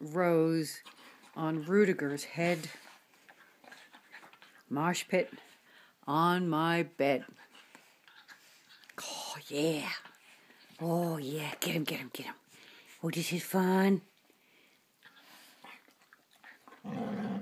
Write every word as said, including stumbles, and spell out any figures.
Rose on Rudiger's head. Mosh pit on my bed. Oh, yeah. Oh, yeah. Get him, get him, get him. Oh, this is fun.